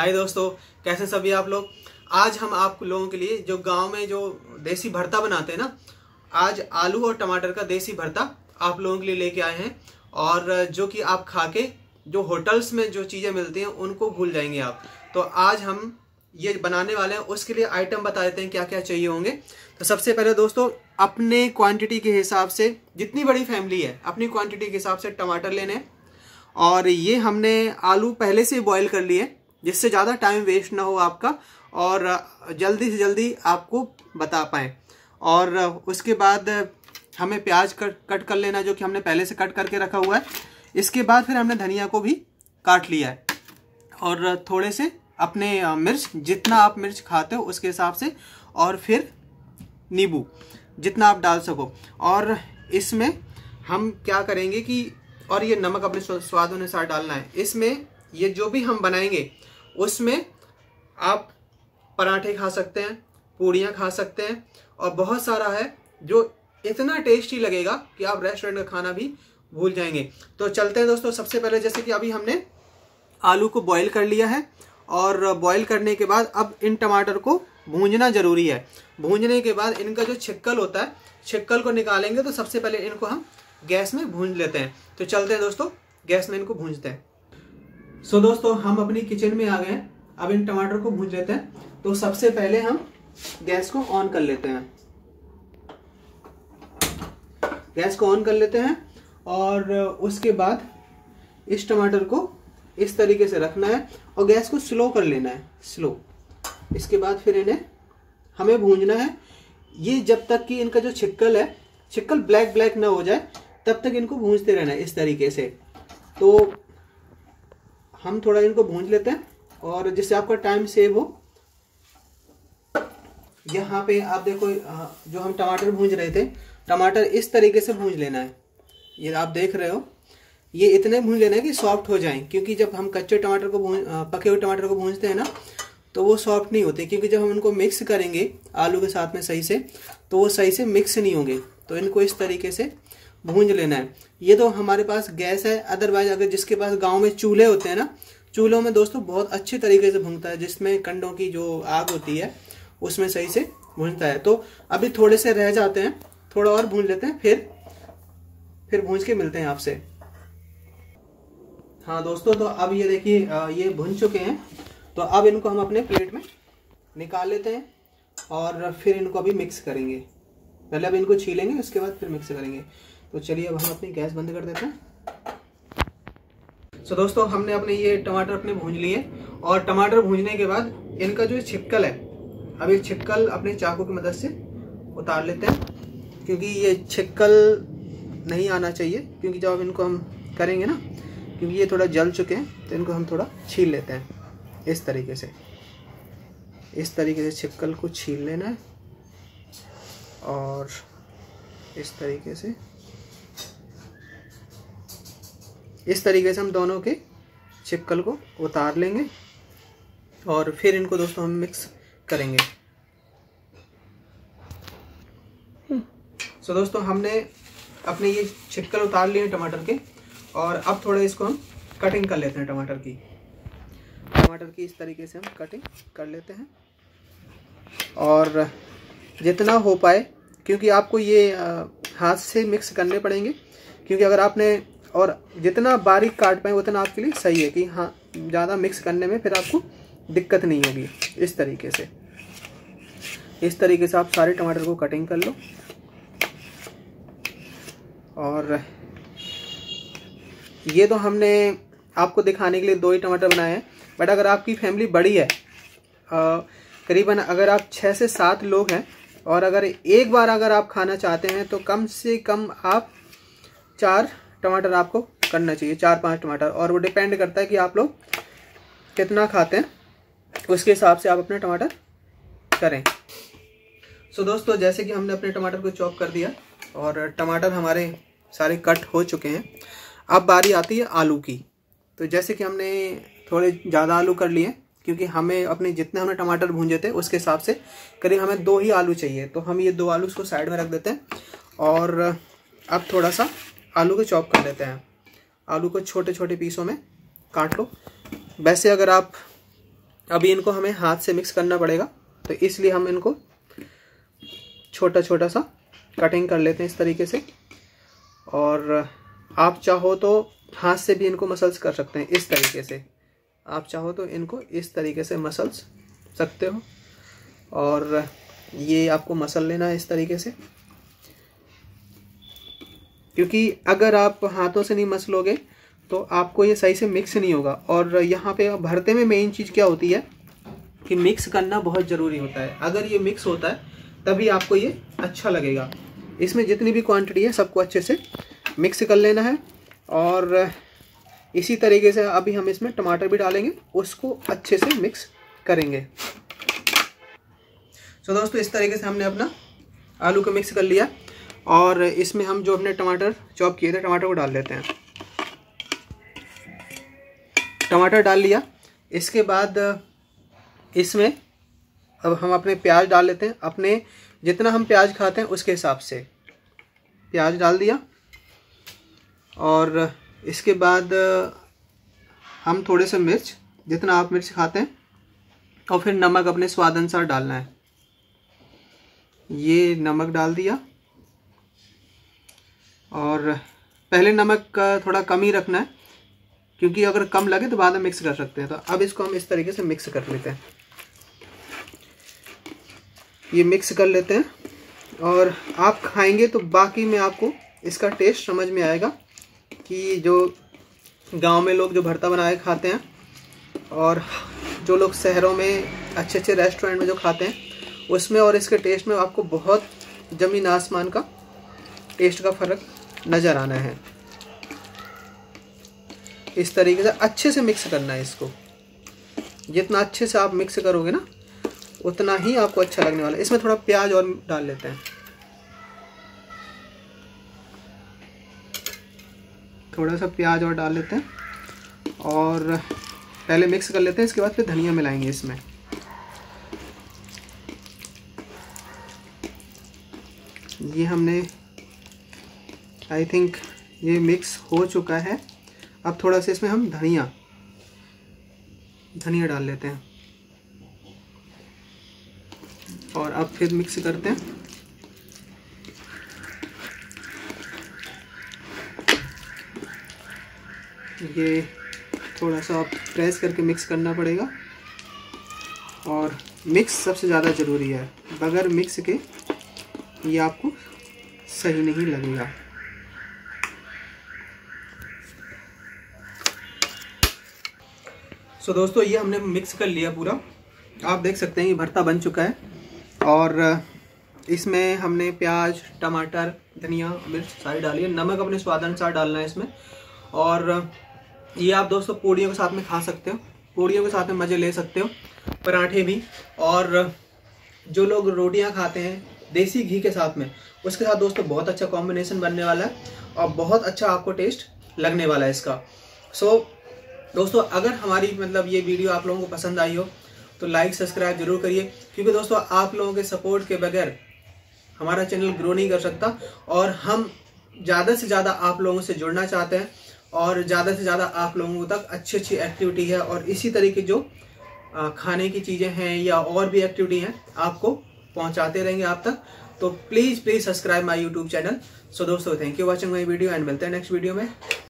हाय दोस्तों, कैसे सभी आप लोग। आज हम आप लोगों के लिए जो गांव में जो देसी भरता बनाते हैं ना, आज आलू और टमाटर का देसी भरता आप लोगों के लिए लेके आए हैं। और जो कि आप खा के जो होटल्स में जो चीज़ें मिलती हैं उनको भूल जाएंगे आप। तो आज हम ये बनाने वाले हैं, उसके लिए आइटम बता देते हैं क्या क्या चाहिए होंगे। तो सबसे पहले दोस्तों, अपने क्वांटिटी के हिसाब से, जितनी बड़ी फैमिली है अपनी क्वांटिटी के हिसाब से टमाटर लेने हैं। और ये हमने आलू पहले से बॉईल कर लिए, जिससे ज़्यादा टाइम वेस्ट ना हो आपका और जल्दी से जल्दी आपको बता पाएँ। और उसके बाद हमें प्याज कट कर लेना, जो कि हमने पहले से कट करके रखा हुआ है। इसके बाद फिर हमने धनिया को भी काट लिया है, और थोड़े से अपने मिर्च, जितना आप मिर्च खाते हो उसके हिसाब से, और फिर नींबू जितना आप डाल सको। और इसमें हम क्या करेंगे कि, और ये नमक अपने स्वाद अनुसार डालना है। इसमें ये जो भी हम बनाएंगे उसमें आप पराठे खा सकते हैं, पूड़ियाँ खा सकते हैं, और बहुत सारा है जो इतना टेस्टी लगेगा कि आप रेस्टोरेंट का खाना भी भूल जाएंगे। तो चलते हैं दोस्तों। सबसे पहले जैसे कि अभी हमने आलू को बॉईल कर लिया है, और बॉईल करने के बाद अब इन टमाटर को भूंजना जरूरी है। भूंजने के बाद इनका जो छिक्कल होता है, छिक्कल को निकालेंगे। तो सबसे पहले इनको हम गैस में भूंज लेते हैं। तो चलते हैं दोस्तों, गैस में इनको भूंजते हैं। सो दोस्तों, हम अपनी किचन में आ गए हैं। अब इन टमाटर को भूंज लेते हैं। तो सबसे पहले हम गैस को ऑन कर लेते हैं। गैस को ऑन कर लेते हैं, और उसके बाद इस टमाटर को इस तरीके से रखना है और गैस को स्लो कर लेना है, स्लो। इसके बाद फिर इन्हें हमें भूंजना है। ये जब तक कि इनका जो छिक्कल है, छिक्कल ब्लैक ब्लैक ना हो जाए, तब तक इनको भूंजते रहना है इस तरीके से। तो हम थोड़ा इनको भूंज लेते हैं, और जिससे आपका टाइम सेव हो। यहाँ पे आप देखो, जो हम टमाटर भूंज रहे थे, टमाटर इस तरीके से भूंज लेना है। ये आप देख रहे हो, ये इतने भूंज लेना है कि सॉफ्ट हो जाएं। क्योंकि जब हम कच्चे टमाटर को पके हुए टमाटर को भूंजते हैं ना, तो वो सॉफ्ट नहीं होते। क्योंकि जब हम इनको मिक्स करेंगे आलू के साथ में सही से, तो वो सही से मिक्स नहीं होंगे। तो इनको इस तरीके से भूंज लेना है। ये तो हमारे पास गैस है, अदरवाइज अगर जिसके पास गांव में चूल्हे होते हैं ना, चूल्हों में दोस्तों बहुत अच्छे तरीके से भूनता है, जिसमें कंडों की जो आग होती है उसमें सही से भूनता है। तो अभी थोड़े से रह जाते हैं, थोड़ा और भून लेते हैं, फिर भूंज के मिलते हैं आपसे। हाँ दोस्तों, तो अब ये देखिए, ये भुन चुके हैं। तो अब इनको हम अपने प्लेट में निकाल लेते हैं, और फिर इनको अभी मिक्स करेंगे। पहले अब इनको छीलेंगे, उसके बाद फिर मिक्स करेंगे। तो चलिए अब हम अपनी गैस बंद कर देते हैं। तो दोस्तों, हमने अपने ये टमाटर अपने भूंज लिए, और टमाटर भूंजने के बाद इनका जो छिक्कल है, अब ये छिक्कल अपने चाकू की मदद से उतार लेते हैं। क्योंकि ये छिक्कल नहीं आना चाहिए, क्योंकि जब इनको हम करेंगे ना, क्योंकि ये थोड़ा जल चुके हैं, तो इनको हम थोड़ा छील लेते हैं इस तरीके से। इस तरीके से छिक्कल को छील लेना है, और इस तरीके से हम दोनों के छिक्कल को उतार लेंगे, और फिर इनको दोस्तों हम मिक्स करेंगे। सो दोस्तों, हमने अपने ये छिक्कल उतार लिए टमाटर के, और अब थोड़ा इसको हम कटिंग कर लेते हैं। टमाटर की इस तरीके से हम कटिंग कर लेते हैं, और जितना हो पाए, क्योंकि आपको ये हाथ से मिक्स करने पड़ेंगे। क्योंकि अगर आपने, और जितना बारीक काट पाए उतना आपके लिए सही है, कि हाँ ज़्यादा मिक्स करने में फिर आपको दिक्कत नहीं होगी। इस तरीके से आप सारे टमाटर को कटिंग कर लो। और ये तो हमने आपको दिखाने के लिए 2 ही टमाटर बनाए हैं, बट अगर आपकी फैमिली बड़ी है, करीबन अगर आप 6 से 7 लोग हैं, और अगर एक बार अगर आप खाना चाहते हैं, तो कम से कम आप 4 टमाटर आपको करना चाहिए, 4-5 टमाटर। और वो डिपेंड करता है कि आप लोग कितना खाते हैं, उसके हिसाब से आप अपने टमाटर करें। सो दोस्तों, जैसे कि हमने अपने टमाटर को चॉप कर दिया, और टमाटर हमारे सारे कट हो चुके हैं। अब बारी आती है आलू की। तो जैसे कि हमने थोड़े ज़्यादा आलू कर लिए, क्योंकि हमें अपने जितने हमने टमाटर भूंजे थे उसके हिसाब से करीब हमें 2 ही आलू चाहिए। तो हम ये 2 आलू को साइड में रख देते हैं, और अब थोड़ा सा आलू को चॉप कर लेते हैं। आलू को छोटे छोटे पीसों में काट लो। वैसे अगर आप अभी इनको हमें हाथ से मिक्स करना पड़ेगा, तो इसलिए हम इनको छोटा छोटा सा कटिंग कर लेते हैं इस तरीके से। और आप चाहो तो हाथ से भी इनको मसल्स कर सकते हैं इस तरीके से, आप चाहो तो इनको इस तरीके से मसल्स सकते हो। और ये आपको मसल लेना है इस तरीके से, क्योंकि अगर आप हाथों से नहीं मसलोगे तो आपको ये सही से मिक्स नहीं होगा। और यहाँ पे भरते में मेन चीज़ क्या होती है कि मिक्स करना बहुत ज़रूरी होता है। अगर ये मिक्स होता है तभी आपको ये अच्छा लगेगा। इसमें जितनी भी क्वांटिटी है सबको अच्छे से मिक्स कर लेना है। और इसी तरीके से अभी हम इसमें टमाटर भी डालेंगे, उसको अच्छे से मिक्स करेंगे। तो दोस्तों इस तरीके से हमने अपना आलू को मिक्स कर लिया और इसमें हम जो अपने टमाटर चॉप किए थे टमाटर को डाल लेते हैं। टमाटर डाल लिया, इसके बाद इसमें अब हम अपने प्याज डाल लेते हैं। अपने जितना हम प्याज खाते हैं उसके हिसाब से प्याज डाल दिया। और इसके बाद हम थोड़े से मिर्च, जितना आप मिर्च खाते हैं, और फिर नमक अपने स्वाद अनुसार डालना है। ये नमक डाल दिया और पहले नमक का थोड़ा कम ही रखना है, क्योंकि अगर कम लगे तो बाद में मिक्स कर सकते हैं। तो अब इसको हम इस तरीके से मिक्स कर लेते हैं। ये मिक्स कर लेते हैं और आप खाएंगे तो बाकी में आपको इसका टेस्ट समझ में आएगा कि जो गांव में लोग जो भरता बनाए खाते हैं और जो लोग शहरों में अच्छे अच्छे रेस्टोरेंट में जो खाते हैं उसमें और इसके टेस्ट में आपको बहुत ज़मीन आसमान का टेस्ट का फ़र्क नज़र आना है। इस तरीके से अच्छे से मिक्स करना है इसको। जितना अच्छे से आप मिक्स करोगे ना उतना ही आपको अच्छा लगने वाला है। इसमें थोड़ा प्याज और डाल लेते हैं, थोड़ा सा प्याज और डाल लेते हैं और पहले मिक्स कर लेते हैं। इसके बाद फिर धनिया मिलाएंगे इसमें। ये हमने आई थिंक ये मिक्स हो चुका है। अब थोड़ा सा इसमें हम धनिया डाल लेते हैं और अब फिर मिक्स करते हैं। ये थोड़ा सा आप प्रेस करके मिक्स करना पड़ेगा और मिक्स सबसे ज़्यादा ज़रूरी है। बगैर मिक्स के ये आपको सही नहीं लगेगा। सो दोस्तों ये हमने मिक्स कर लिया पूरा। आप देख सकते हैं ये भरता बन चुका है और इसमें हमने प्याज, टमाटर, धनिया, मिर्च सारी डाली है। नमक अपने स्वाद अनुसार डालना है इसमें। और ये आप दोस्तों पूड़ियों के साथ में खा सकते हो, पूड़ियों के साथ में मज़े ले सकते हो, पराठे भी। और जो लोग रोटियां खाते हैं देसी घी के साथ में, उसके साथ दोस्तों बहुत अच्छा कॉम्बिनेशन बनने वाला है और बहुत अच्छा आपको टेस्ट लगने वाला है इसका। सो दोस्तों अगर हमारी ये वीडियो आप लोगों को पसंद आई हो तो लाइक सब्सक्राइब जरूर करिए, क्योंकि दोस्तों आप लोगों के सपोर्ट के बगैर हमारा चैनल ग्रो नहीं कर सकता। और हम ज़्यादा से ज़्यादा आप लोगों से जुड़ना चाहते हैं और ज़्यादा से ज़्यादा आप लोगों तक अच्छी अच्छी एक्टिविटी है और इसी तरीके जो खाने की चीज़ें हैं या और भी एक्टिविटी हैं आपको पहुंचाते रहेंगे आप तक। तो please subscribe my YouTube channel. So दोस्तों thank you watching my video and मिलते हैं नेक्स्ट वीडियो में।